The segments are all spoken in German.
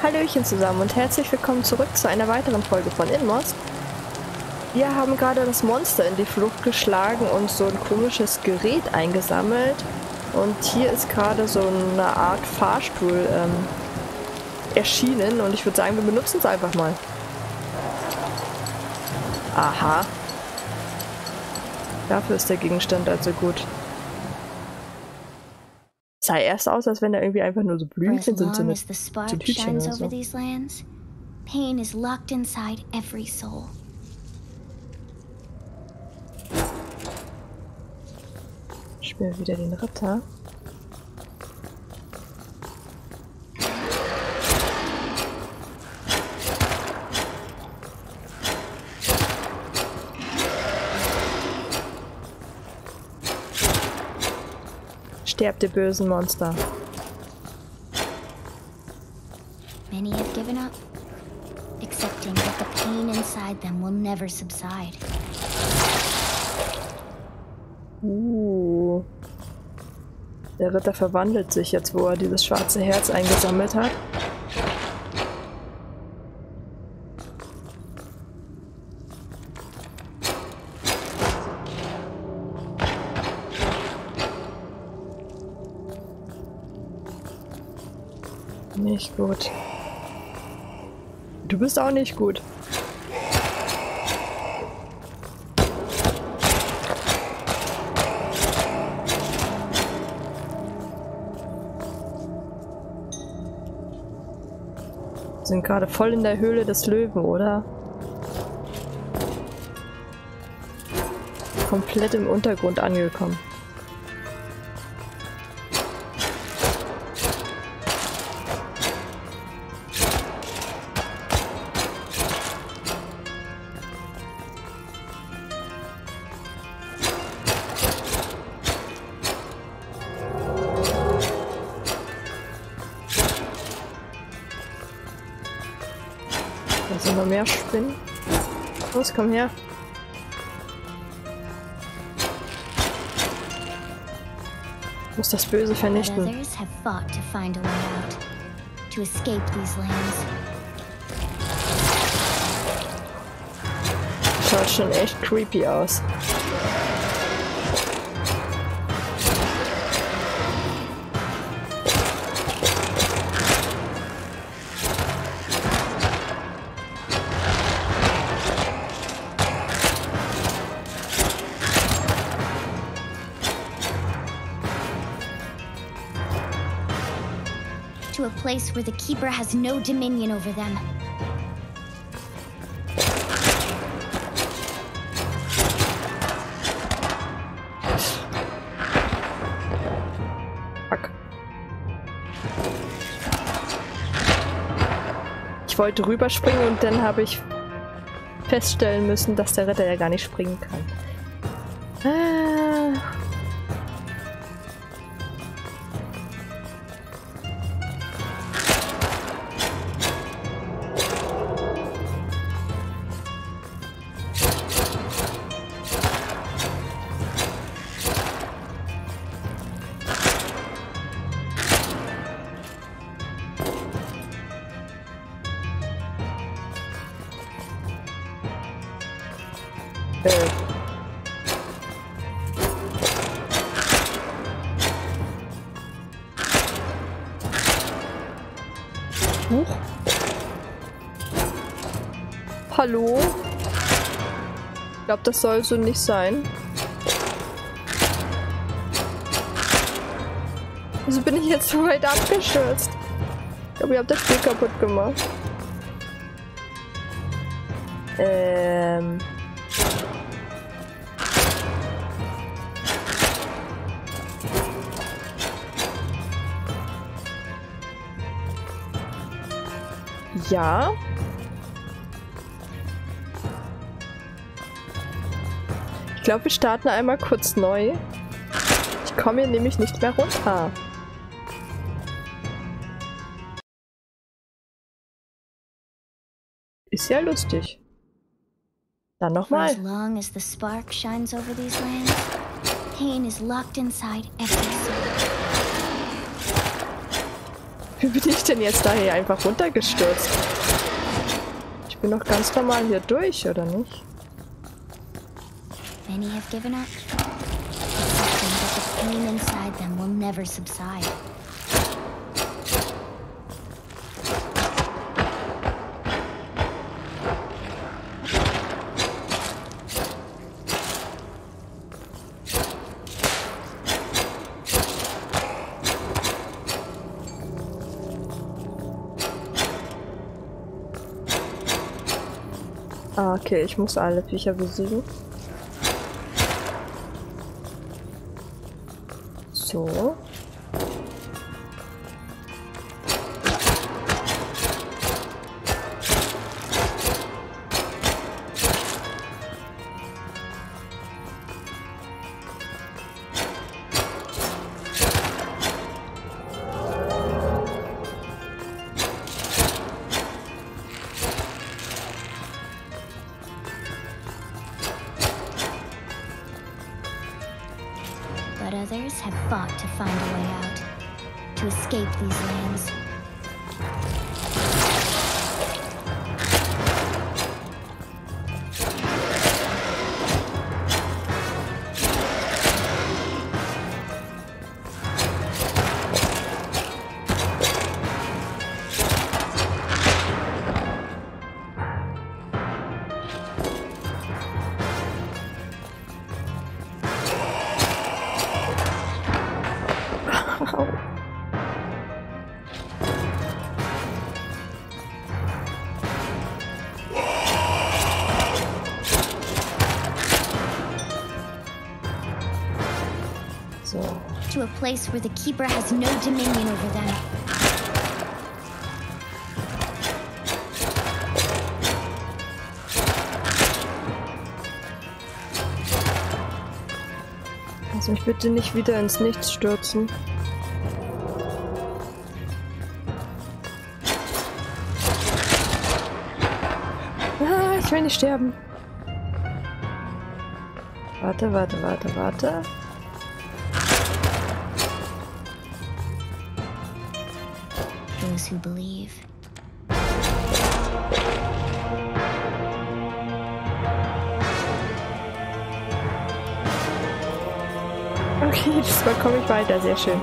Hallöchen zusammen und herzlich willkommen zurück zu einer weiteren Folge von Inmost. Wir haben gerade das Monster in die Flucht geschlagen und so ein komisches Gerät eingesammelt. Und hier ist gerade so eine Art Fahrstuhl erschienen und ich würde sagen, wir benutzen es einfach mal. Aha. Dafür ist der Gegenstand also gut. Sah erst aus, als wenn da irgendwie einfach nur so Blümchen sind, so ein Hütchen oder so. Pain is locked inside every soul. Ich spiele wieder den Ritter. Sterbt, ihr bösen Monster. Many have given up, accepting that the pain inside them will never subside. Der Ritter verwandelt sich jetzt, wo er dieses schwarze Herz eingesammelt hat. Nicht gut. Du bist auch nicht gut. Wir sind gerade voll in der Höhle des Löwen, oder? Komplett im Untergrund angekommen. Da sind noch mehr Spinnen. Los, komm her. Ich muss das Böse vernichten. Schaut schon echt creepy aus. To a place where the Keeper has no dominion over them. Fuck. Ich wollte rüberspringen und dann habe ich feststellen müssen, dass der Ritter ja gar nicht springen kann. Huch. Hallo? Ich glaube, das soll so nicht sein. Wieso bin ich jetzt so weit abgestürzt? Ich glaube, ihr habt das Spiel kaputt gemacht. Ja. Ich glaube, wir starten einmal kurz neu. Ich komme hier nämlich nicht mehr runter. Ist ja lustig. Dann nochmal. As long as the spark shines over these lands, pain is locked inside every soul. Wie bin ich denn jetzt da hier einfach runtergestürzt? Ich bin doch ganz normal hier durch, oder nicht? Many have given up, accepting that the pain inside them will never subside. Ah, okay, ich muss alle Viecher besiegen. So. But others have fought to find a way out, to escape these lands. So. To a place where the Keeper has no dominion over them. Lass mich bitte nicht wieder ins Nichts stürzen. Ah, ich will nicht sterben. Warte, warte, warte, warte. Those who believe. Okay, diesmal komme ich weiter, sehr schön.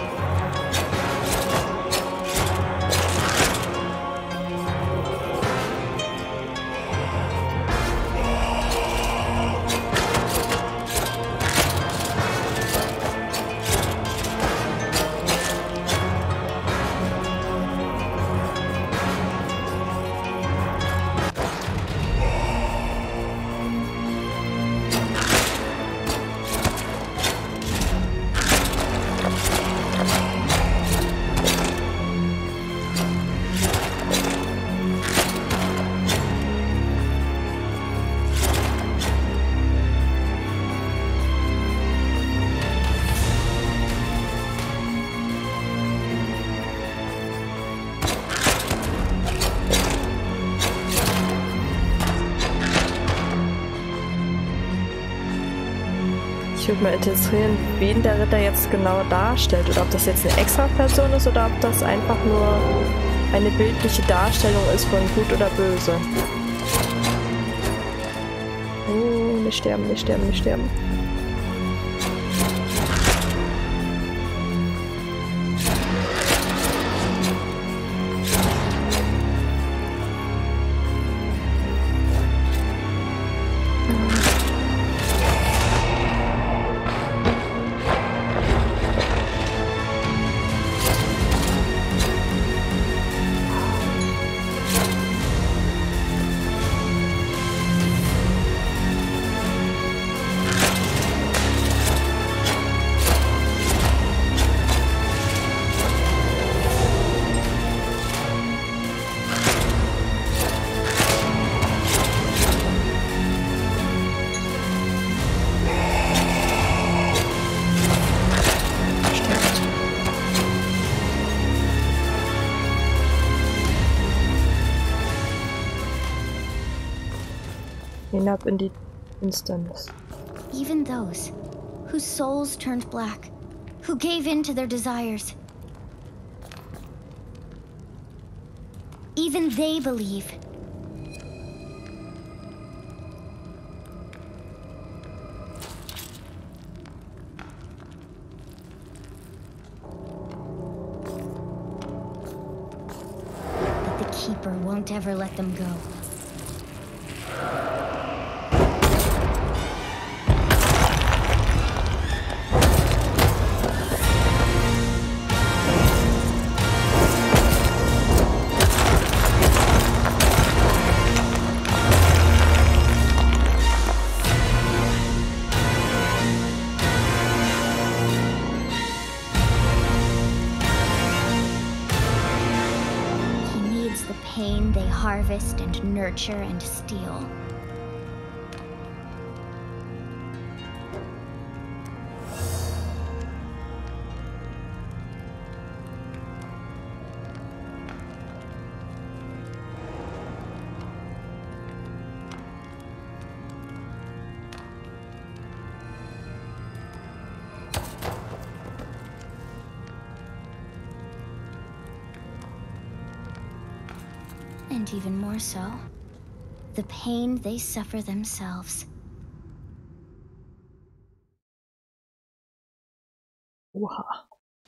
Ich würde mal interessieren, wen der Ritter jetzt genau darstellt. Oder ob das jetzt eine extra Person ist oder ob das einfach nur eine bildliche Darstellung ist von Gut oder Böse. Oh, nicht sterben, nicht sterben, nicht sterben. Hinab in die Finsternis. Even those whose souls turned black, who gave in to their desires. Even they believe. But the Keeper won't ever let them go. Pain they harvest and nurture and steal. And even more so, the pain they suffer themselves. Oha.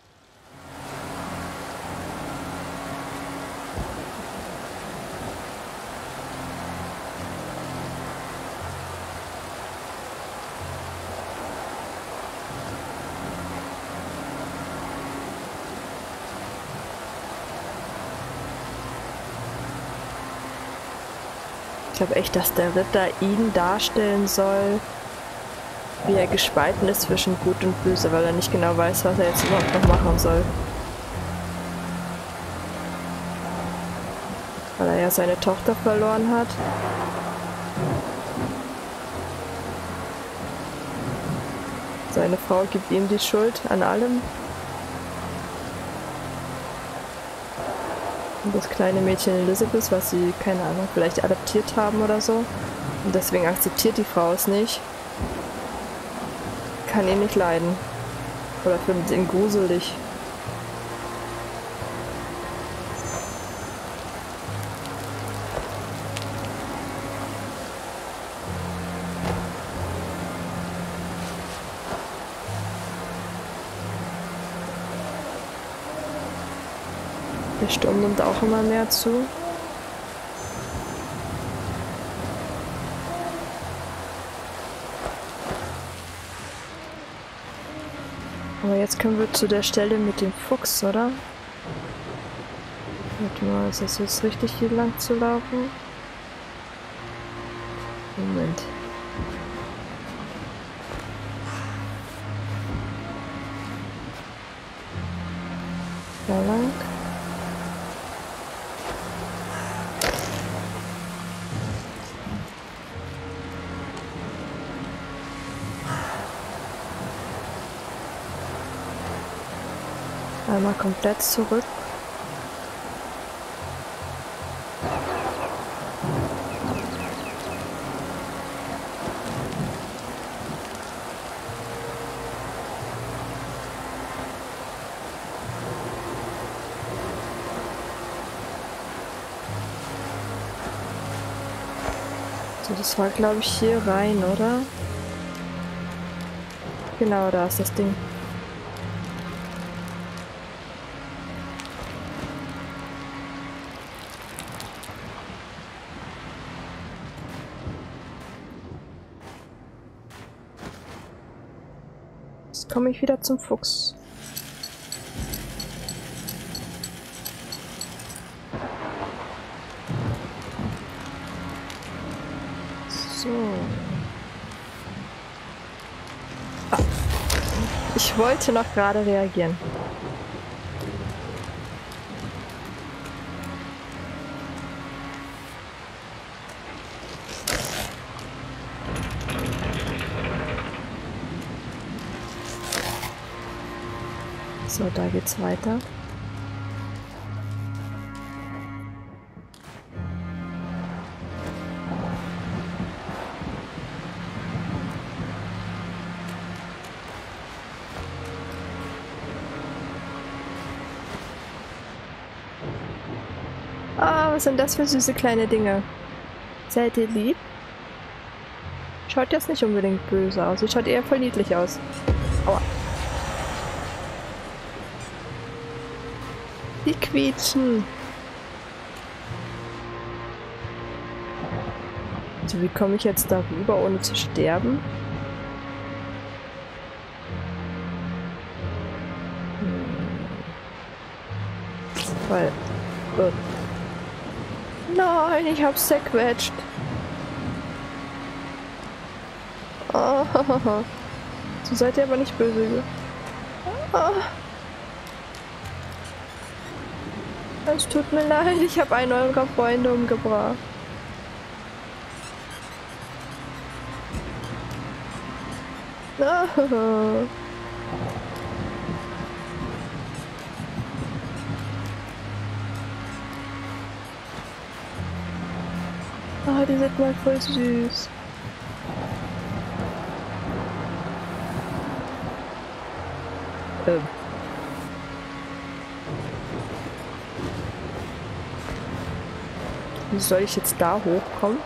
Ich glaube echt, dass der Ritter ihn darstellen soll, wie er gespalten ist zwischen Gut und Böse, weil er nicht genau weiß, was er jetzt überhaupt noch machen soll. Weil er ja seine Tochter verloren hat. Seine Frau gibt ihm die Schuld an allem. Und das kleine Mädchen Elizabeth, was sie, keine Ahnung, vielleicht adoptiert haben oder so. Und deswegen akzeptiert die Frau es nicht. Kann ihn nicht leiden. Oder findet ihn gruselig. Der Sturm nimmt auch immer mehr zu. Aber jetzt können wir zu der Stelle mit dem Fuchs, oder? Warte mal, ist das jetzt richtig, hier lang zu laufen? Moment. Da lang. Einmal komplett zurück. So, das war, glaube ich, hier rein, oder? Genau, da ist das Ding. Jetzt komme ich wieder zum Fuchs. So. Ah. Ich wollte noch gerade reagieren. So, da geht's weiter. Ah, was sind das für süße kleine Dinge? Seid ihr lieb? Schaut jetzt nicht unbedingt böse aus. Sie schaut eher voll niedlich aus. Aua. Die quietschen. Also wie komme ich jetzt darüber, ohne zu sterben? Weil... Nein, ich hab's zerquetscht. Oh, so seid ihr aber nicht böse. Oh. Es tut mir leid, ich habe einen eurer Freunde umgebracht. Oh. Oh, die sind mal voll süß. Wie soll ich jetzt da hochkommen?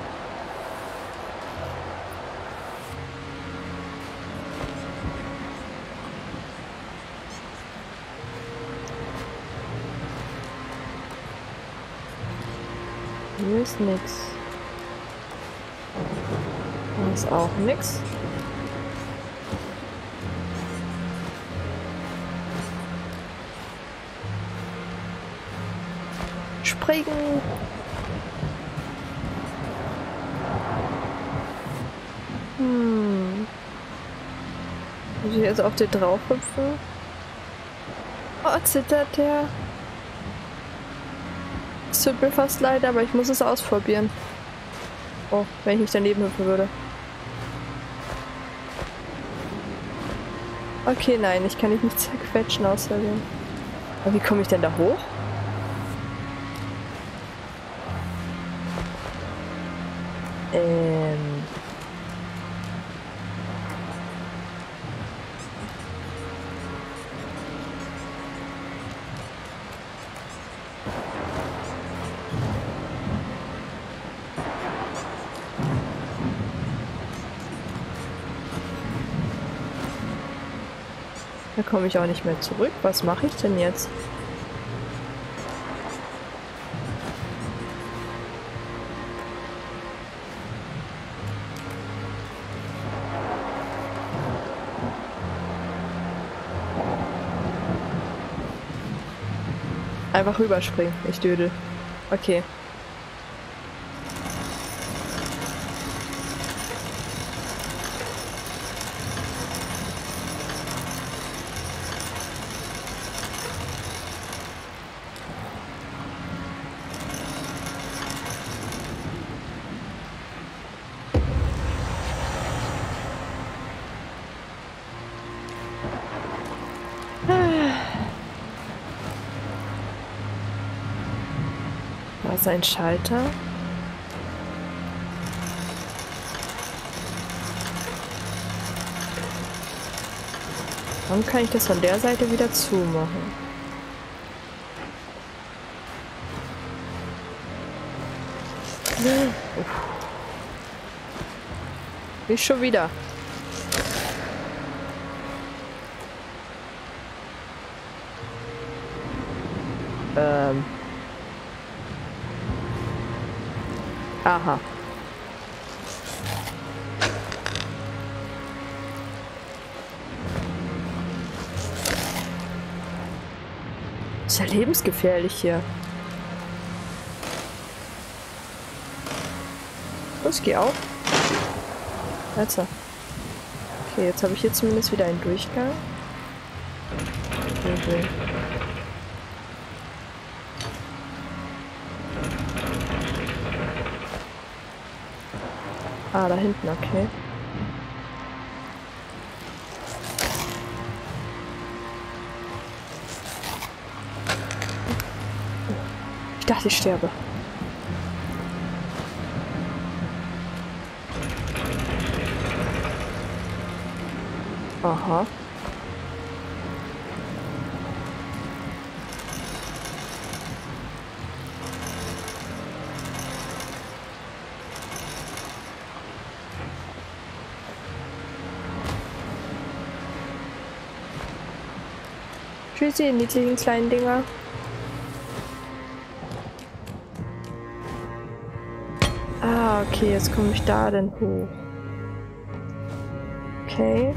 Hier ist nix. Hier ist auch nix. Springen! Muss ich jetzt auf den drauf hüpfen? Oh, zittert der. Es tut mir fast leid, aber ich muss es ausprobieren. Oh, wenn ich nicht daneben hüpfen würde. Okay, nein, ich kann dich nicht zerquetschen außerdem. Aber wie komme ich denn da hoch? Da komme ich auch nicht mehr zurück. Was mache ich denn jetzt? Einfach rüberspringen. Ich dödel. Okay. Da ist ein Schalter. Warum kann ich das von der Seite wieder zumachen? Nicht schon wieder. Aha. Ist ja lebensgefährlich hier. Los, geh auf. Jetzt. Okay, jetzt habe ich hier zumindest wieder einen Durchgang. Okay. Ah, da hinten, okay. Ich dachte, ich sterbe. Aha. Tschüssi, ihr niedlichen kleinen Dinger. Ah, okay, jetzt komme ich da denn hoch. Okay.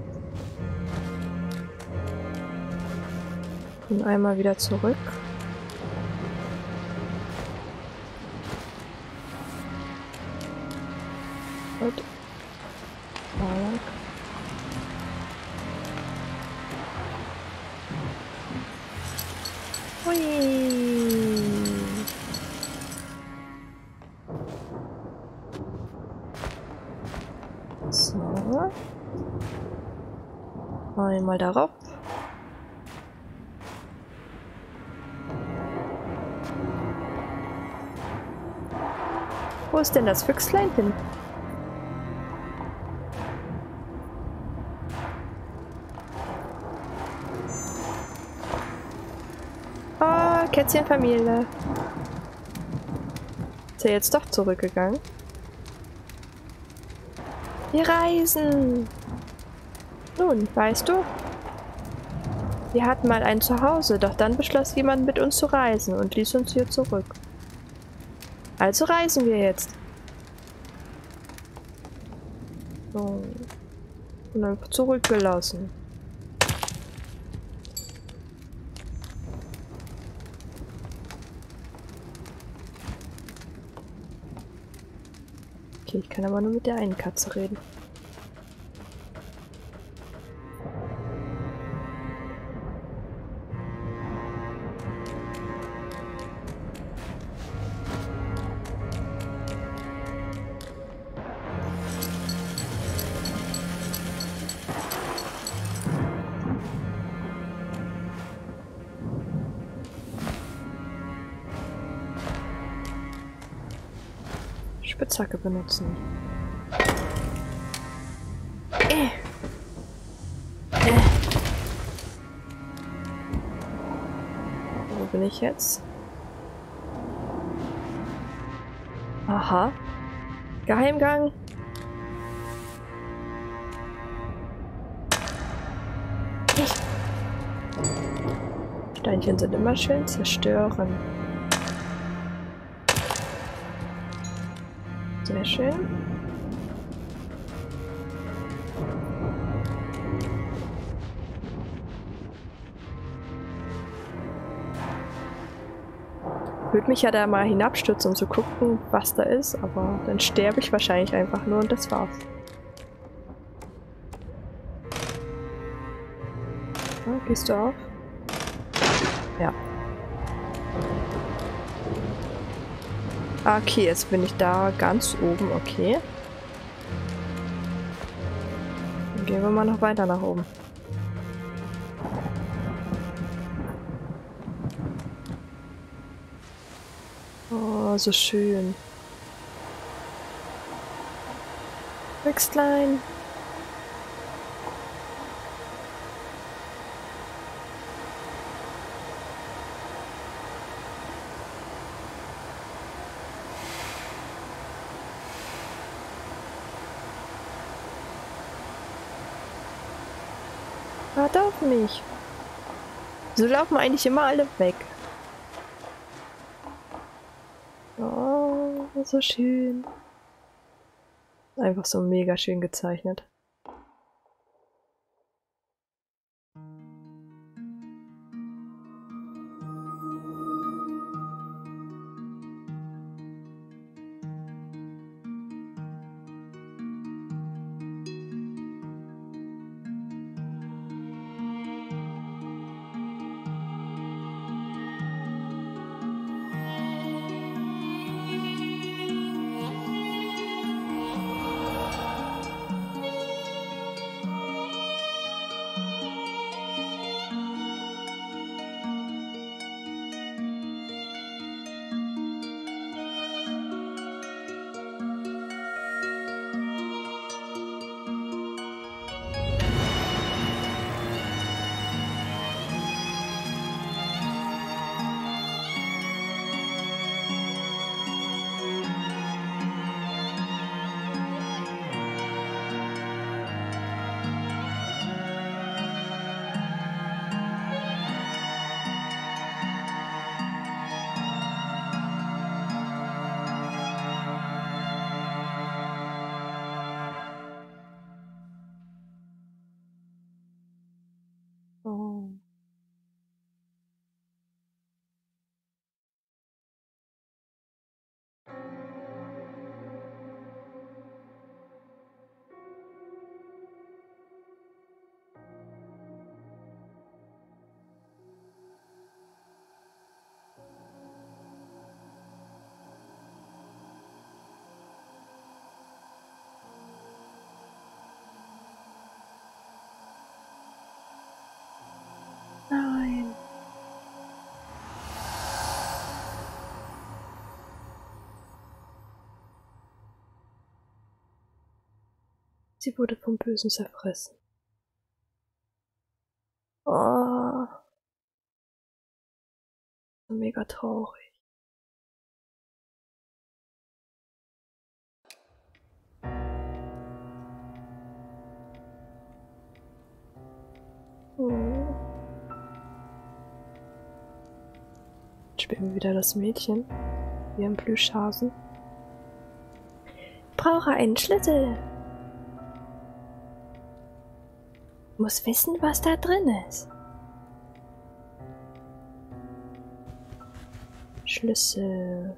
Und einmal wieder zurück. Gut. Hui. So. Einmal darauf. Wo ist denn das Füchslein hin? Oh, Kätzchenfamilie. Ist er jetzt doch zurückgegangen? Wir reisen! Nun, weißt du? Wir hatten mal ein Zuhause, doch dann beschloss jemand mit uns zu reisen und ließ uns hier zurück. Also reisen wir jetzt. So. Und dann zurückgelassen. Okay, ich kann aber nur mit der einen Katze reden. Spitzhacke benutzen. Wo bin ich jetzt? Aha. Geheimgang. Steinchen sind immer schön zerstören. Sehr schön. Würde mich ja da mal hinabstürzen, um zu gucken, was da ist, aber dann sterbe ich wahrscheinlich einfach nur und das war's. Ja, gehst du auf? Ja. Okay, jetzt bin ich da ganz oben, okay. Dann gehen wir mal noch weiter nach oben. Oh, so schön. Füchslein. Warte auf mich. So laufen eigentlich immer alle weg. Oh, so schön. Einfach so mega schön gezeichnet. Sie wurde vom Bösen zerfressen. Oh. Mega traurig. Oh. Jetzt spielen wir wieder das Mädchen. Wir haben Plüschhasen. Ich brauche einen Schlüssel. Muss wissen, was da drin ist. Schlüssel.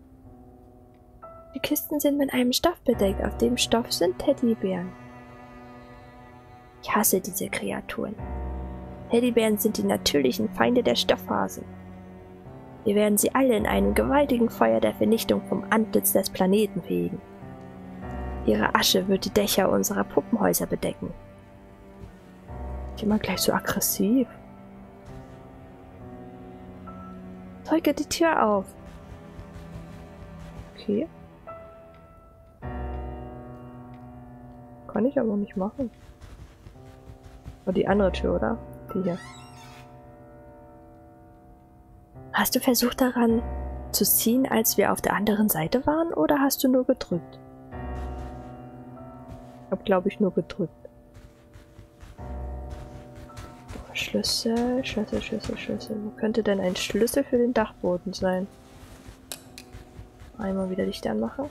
Die Kisten sind mit einem Stoff bedeckt. Auf dem Stoff sind Teddybären. Ich hasse diese Kreaturen. Teddybären sind die natürlichen Feinde der Stoffhasen. Wir werden sie alle in einem gewaltigen Feuer der Vernichtung vom Antlitz des Planeten fegen. Ihre Asche wird die Dächer unserer Puppenhäuser bedecken. Ich bin immer gleich so aggressiv. Drücke die Tür auf. Okay. Kann ich aber nicht machen. Oh, die andere Tür, oder? Die hier. Hast du versucht daran zu ziehen, als wir auf der anderen Seite waren, oder hast du nur gedrückt? Ich habe, glaube ich, nur gedrückt. Oh, Schlüssel, Schlüssel, Schlüssel, Schlüssel. Wo könnte denn ein Schlüssel für den Dachboden sein? Einmal wieder Licht anmachen.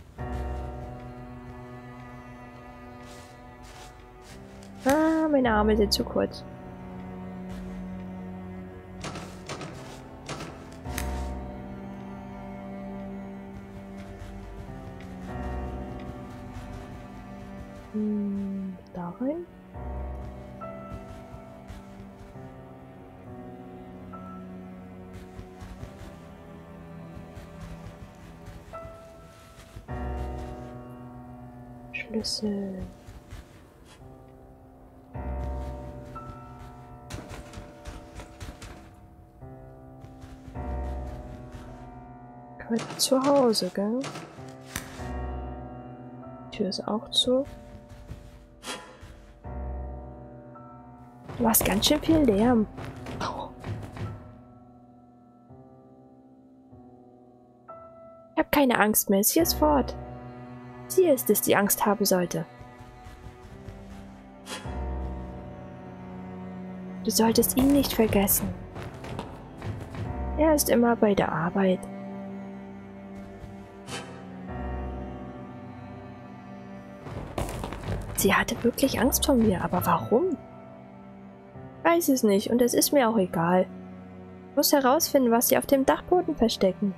Ah, meine Arme sind zu kurz. Da rein. Schlüssel. Heute zu Hause, gell? Die Tür ist auch zu. Du machst ganz schön viel Lärm. Oh. Ich habe keine Angst mehr. Sie ist fort. Sie ist es, die Angst haben sollte. Du solltest ihn nicht vergessen. Er ist immer bei der Arbeit. Sie hatte wirklich Angst vor mir, aber warum? Weiß es nicht und es ist mir auch egal. Ich muss herausfinden, was sie auf dem Dachboden verstecken.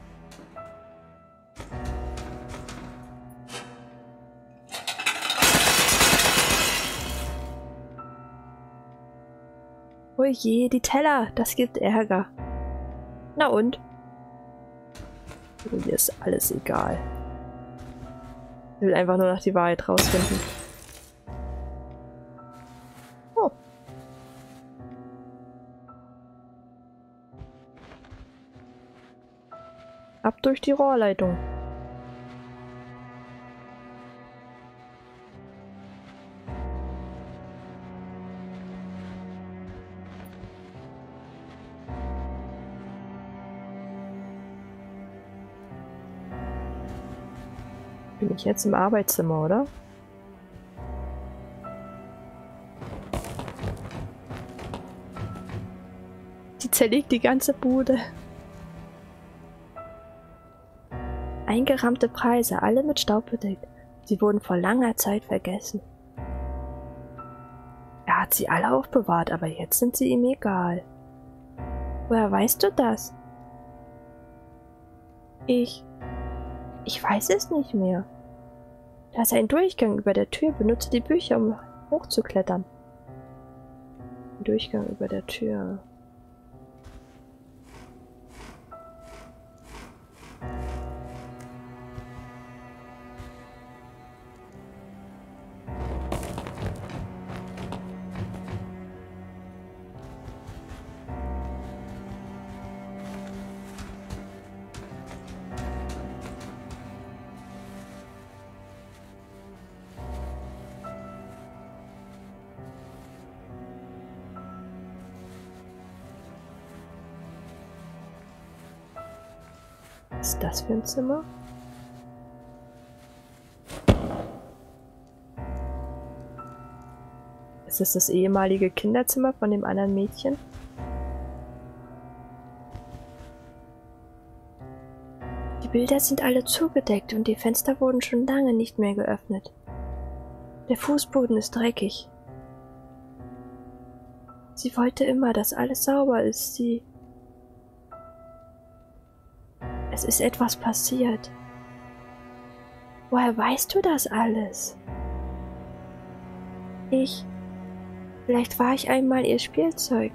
Oh je, die Teller, das gibt Ärger. Na und? Mir ist alles egal. Ich will einfach nur noch die Wahrheit rausfinden. Oh. Ab durch die Rohrleitung. Bin ich jetzt im Arbeitszimmer, oder? Die zerlegt die ganze Bude. Eingerahmte Preise, alle mit Staub bedeckt. Sie wurden vor langer Zeit vergessen. Er hat sie alle aufbewahrt, aber jetzt sind sie ihm egal. Woher weißt du das? Ich weiß es nicht mehr. Da ist ein Durchgang über der Tür. Benutze die Bücher, um hochzuklettern. Ein Durchgang über der Tür. Was ist das für ein Zimmer? Ist es das ehemalige Kinderzimmer von dem anderen Mädchen? Die Bilder sind alle zugedeckt und die Fenster wurden schon lange nicht mehr geöffnet. Der Fußboden ist dreckig. Sie wollte immer, dass alles sauber ist. Es ist etwas passiert. Woher weißt du das alles? Vielleicht war ich einmal ihr Spielzeug.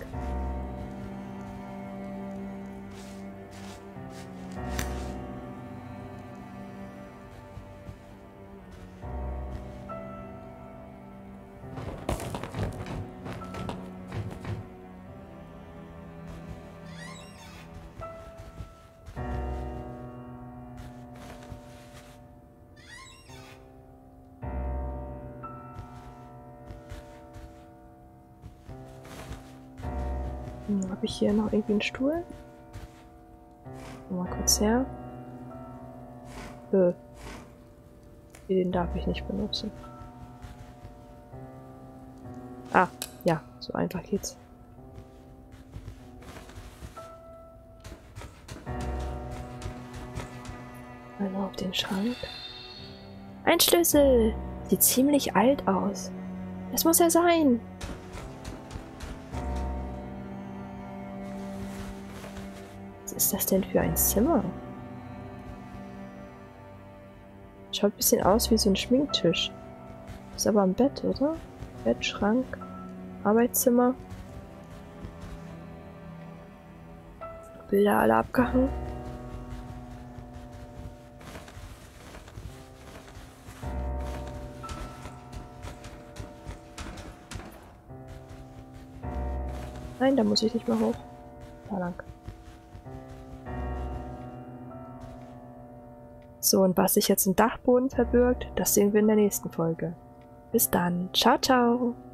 Habe ich hier noch irgendwie einen Stuhl? Mal kurz her. Den darf ich nicht benutzen. Ah, ja, so einfach geht's. Also auf den Schrank. Ein Schlüssel! Sieht ziemlich alt aus. Das muss er sein. Was ist das denn für ein Zimmer? Schaut ein bisschen aus wie so ein Schminktisch. Ist aber ein Bett, oder? Bett, Schrank, Arbeitszimmer. Bilder alle abgehangen. Nein, da muss ich nicht mehr hoch. Da lang. So, und was sich jetzt im Dachboden verbirgt, das sehen wir in der nächsten Folge. Bis dann. Ciao, ciao.